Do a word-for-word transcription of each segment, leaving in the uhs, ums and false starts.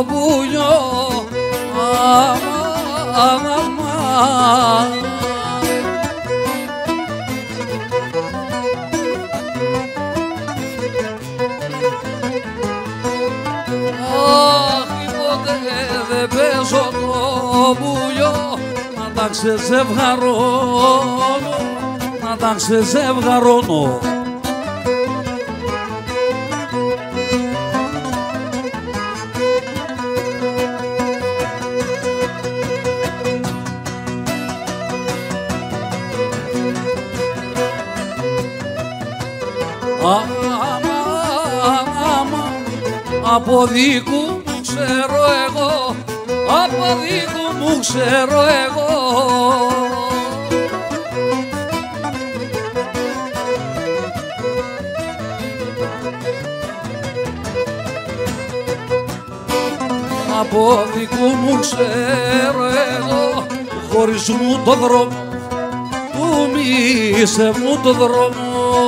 βουλιό, αμά, αμά. Δεν παίζω το βουλιό, να τα ξεζευγαρώνω, να τα ξεζευγαρώνω. Άμα, άμα, από δικού ξέρω εγώ, από δικού μου ξέρω εγώ. Από δικού μου ξέρω εγώ, χωρίς μου το δρόμο, του μίσε μου το δρόμο.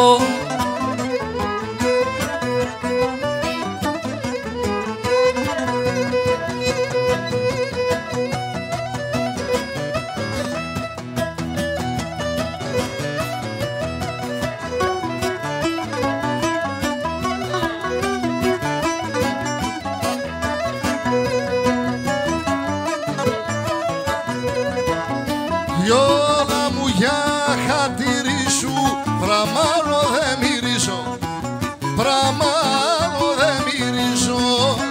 Γιώνα μου για χατήρι σου, πραμάλο δε μυρίζω, πραμάλο δε μυρίζω.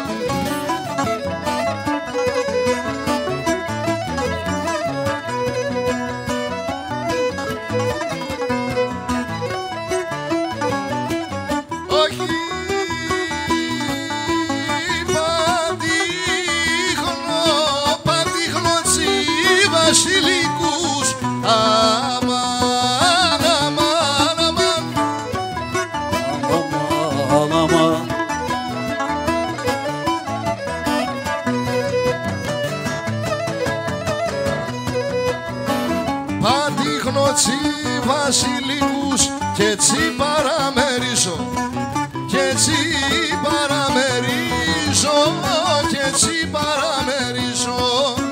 Όχι πατήχνω, πατήχνω τσι βασιλικούς, αμάν, αμάν, αμάν. Αμάν, αμάν. Πατήχνω τσι βασιλικούς και έτσι παραμερίζω, και έτσι παραμερίζω, και έτσι παραμερίζω.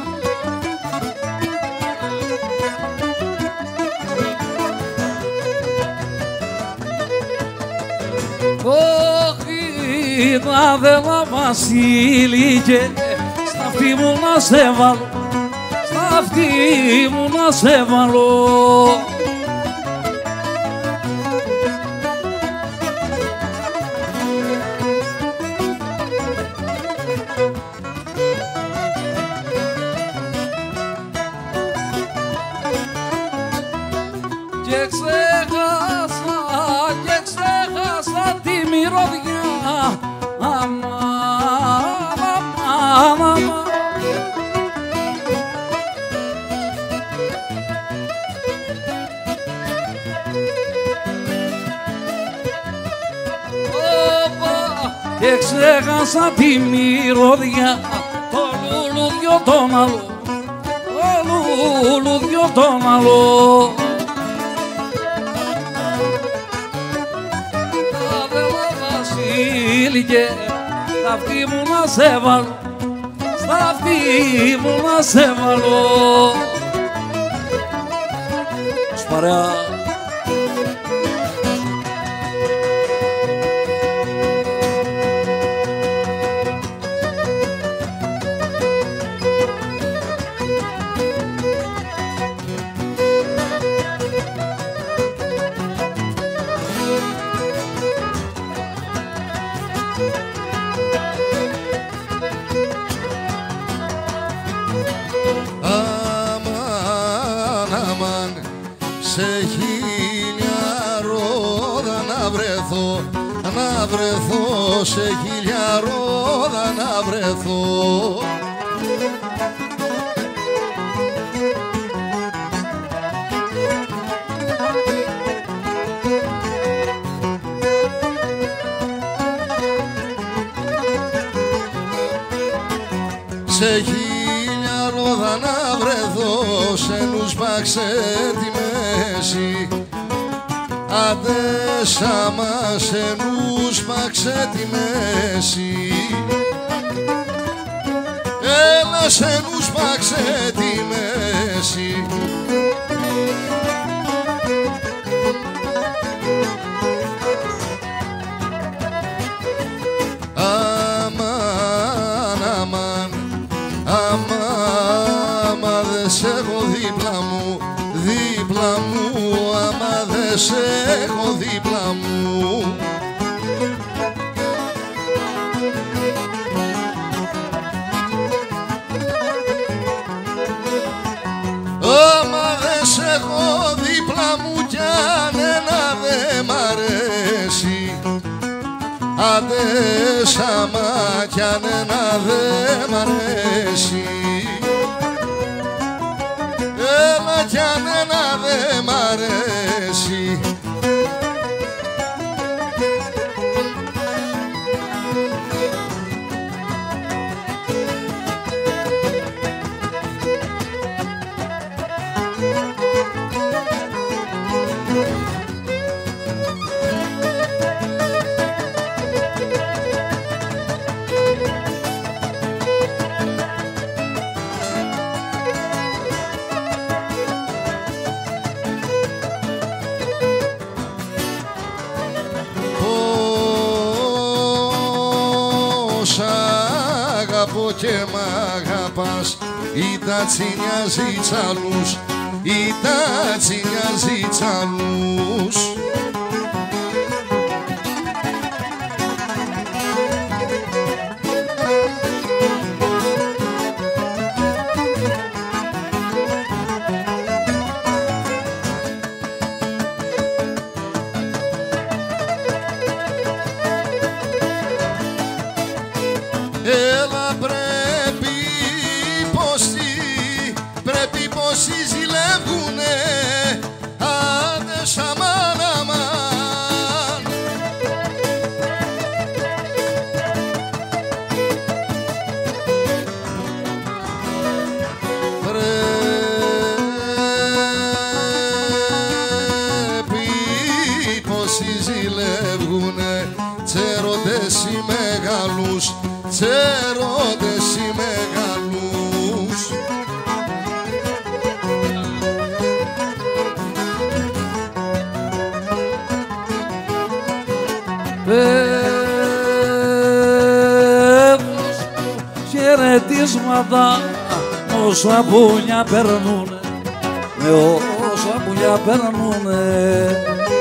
Όχι, θα δέλα Βασίλη και στα αυτή μου να σε βάλω, στα αυτή μου να σε βάλω. Και ξέχασα, και ξέχασα τη μυρωδιά, αμάν, αμάν, αμάν. Και ξέχασα τη μυρωδιά, το λουλουδιό τον άλλο, το λουλουδιό τον άλλο. Τα δέλα Βασίλη και στα αυτή μου να σε βάλω, στα αυτή μου να σε βάλω. Σπαρέα. Αμάν, αμάν, σε χίλια ρόδα να βρεθώ, να βρεθώ, σε χίλια ρόδα να βρεθώ. Σε χίλια ρόδα να βρεθώ, σε νους πάξε τη μέση. Άντε σάμα, σε νους πάξε τη μέση. έλα σε νου σπάξε τη μέση. Αμάν, αμάν, αμάν, άμα δε σ' έχω δίπλα μου, δίπλα μου, άμα δε σ' έχω δίπλα μου. Άμα δε σ' έχω δίπλα μου κι αν ένα δε μ' αρέσει, άντε σάμα κι αν ένα δε μ' αρέσει, έλα κι αν ένα δε μ' αρέσει. Αγαπώ και μ' αγαπάς, ή τα τσινιάζει τς' άλλους, ή τα τσινιάζει τς' άλλους. Έλα πρέπει πως τι, πρέπει πως οι ζηλεύουνε, άντε σαμάν αμάν. Πρέπει πως οι ζηλεύουνε, τσέροντες οι μεγάλους, τσέροντες οι μεγάλους. Πέφος χαιρετίσματα όσα πουλιά περνούνε, με όσα πουλιά περνούνε.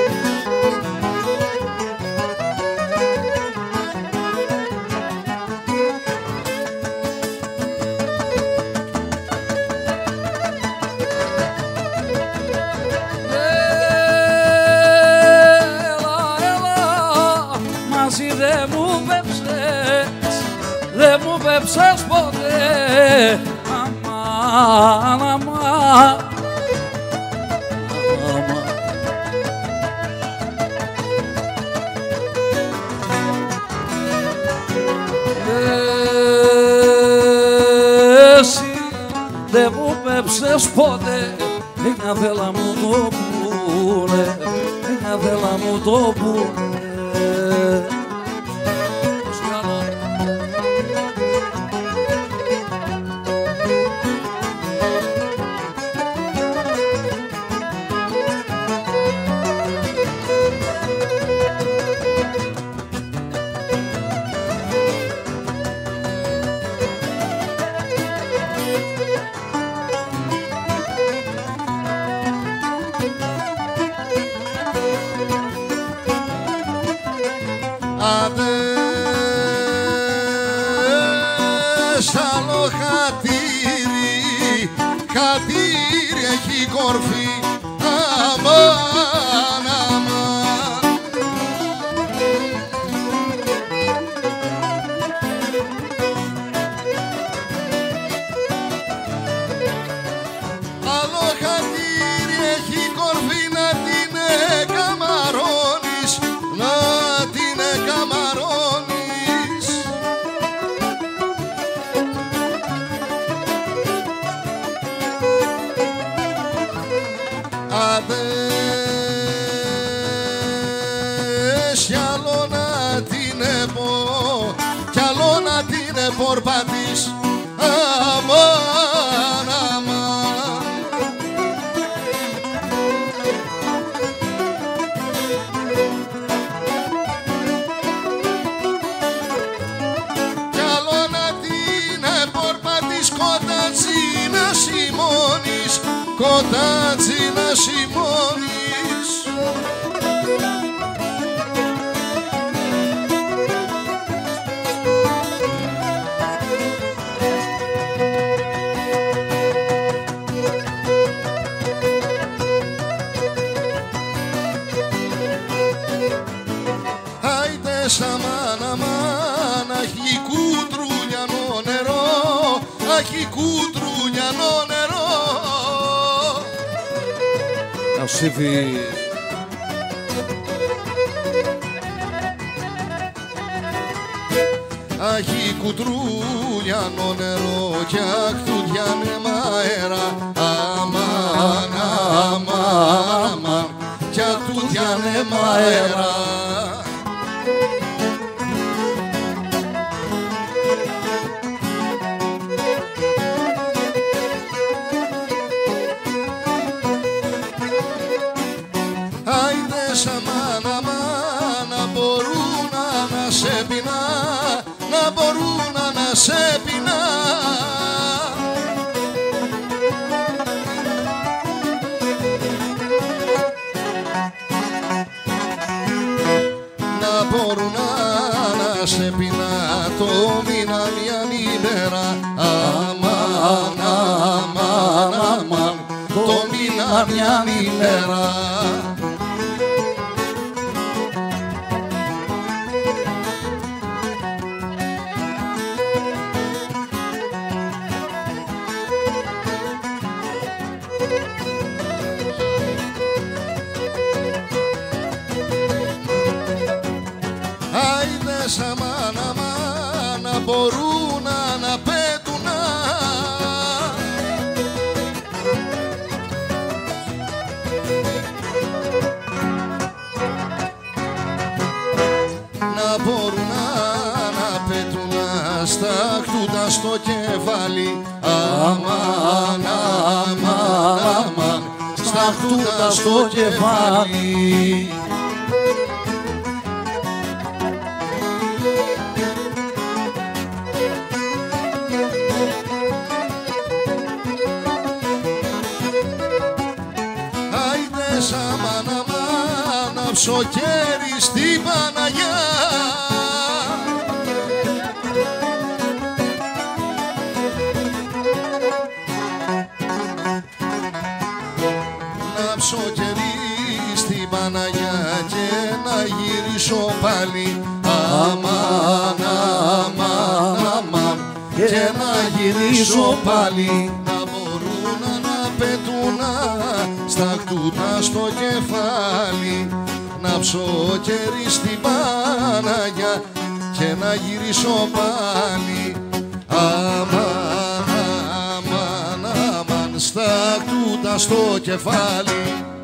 Δε μου πέψες, δε μου πέψες ποτέ, αμάν, αμάν, αμάν. Εσύ δε μου πέψες ποτέ, μια θέλα μου το πούνε, μια θέλα μου το πούνε. Άντε σ' άλλο χατήρι, χατήρι έχει κορφή, αμάν, αμάν. Άλλο χατήρι έχει κορφή, να την καμαρώνεις, να την καμαρώνεις. Άντε κι άλλο να την επω, κι άλλο να την επορπατείς, κοτάτσι να σημώνεις. Άιτε σαν μάνα μάνα, αχι κουτρουνιανό νερό, αχι κουτρουνιανό νερό. Ασύφη. Αχι κουτρουνιανό νερό κι ακτουδιάνε μαέρα. Αμάν, αμάν, αμάν κι ακτουδιάνε μαέρα. Άιντες αμάν, αμάν, να μπορούν να σε πεινά, να μπορούν να σε πεινά. Να μπορούν να σε πεινά το μήνα μια ημέρα. Αμάν, αμάν, αμάν, το μήνα μια ημέρα. Άιντες αμάν, αμάν, να μπορούν να πέτουν. Να μπορούν να πέτουν στάχτουντα στο κεφάλι. Αμάν, αμάν, αμάν, στάχτουντα στο κεφάλι. Άιντες αμάν, αμάν, να ψοκέρι στην Παναγιά. Να ψοκέρι στην Παναγιά και να γυρίσω πάλι. Αμάν, αμάν, αμάν και να γυρίσω πάλι. Να μπορούν να πετούν στάχτουνα στο κεφάλι. Να ψοκέρι στην Παναγιά και να γυρίσω πάλι. Αμάν, αμάν, αμάν, στάχτουνα στο κεφάλι.